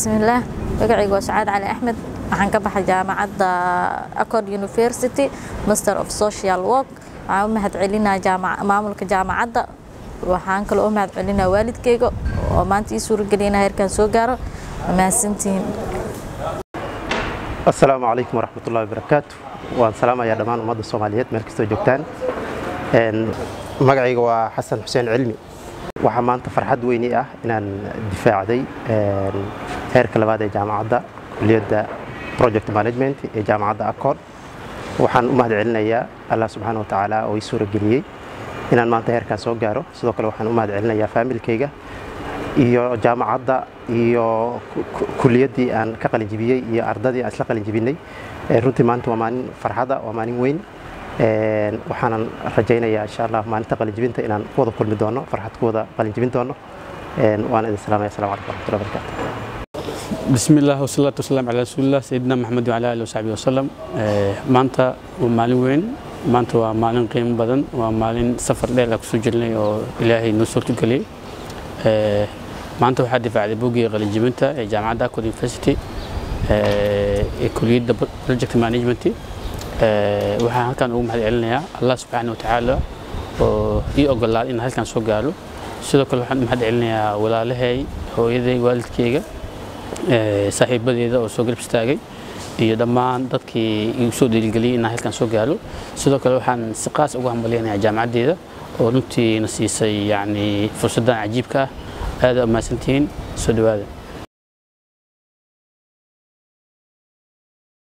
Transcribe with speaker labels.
Speaker 1: بسم الله magacaygu waa Sacaad Cali Axmed waxaan ka baxay jaamacadda Accord University Master of Social Work waxaan u mahadcelinayaa maamulka jaamacadda waxaan kale oo mahadcelinayaa waalidkayga oo maanta ii suurageliyay heerkan soo gaaro mahadsantiin
Speaker 2: السلام عليكم ورحمة الله وبركاته والسلام يا دمان ummadda Soomaaliyeed meel kasta joogtaan magacaygu waa Xasan Xuseen Cilmi waxa maanta farxad weyn ah inaan difaacday heerka labaad ee jaamacadda kulliyadda project management ee jaamacadda Accord waxaan u mahadcelinayaa Allah subhanahu wa ta'ala oo ii suurageliyay inaan maanta heerkan soo gaaro sidoo kale waxaan u mahadcelinayaa familkayga iyo jaamacadda iyo kulliyadii aan ka qalin jibiyay iyo ardadii aan isla qalin jibinay runtii maanta waa maalin farxada waa maalin weyn waxaan rajaynayaa insha Allah maalinta qalin jibinta inaan wada kulmi doono farxad wada qalin jibin doono waan idin salaamay assalaamu calaykum warahmatullahi wabarakatuh
Speaker 3: بسم الله والصلاة والسلام على رسول الله سيدنا محمد وعلى آله وصحبه وسلم مانتا ومالين وين مانتا ومالين قيم بدن ومالين سفر ليلة كسجلني وإلهي نصرت قلي مانتا وحد دفاع بوجي قليل جبنتا جامعة Accord University كلية بروجكت مانجمنت waxaan halkan ugu mahadcelinayaa Allah subhanahu wa ta'ala oo ii ogolaaday in halkan soo gaaro sidoo kale waxaan mahadcelinayaa walaalahay hooyaday waalidkayga saaxiibadeeda oo soo garab istaagay iyo dhammaan dadkii igu soo dhiirigeliyay in halkan soo gaaro sidoo kale waxaan si qaas ugu hambaleynayaa jaamacadeeda oo runtii na siisay yani fursadan cajiibka ah aad u mahadsantiin soo dhawaada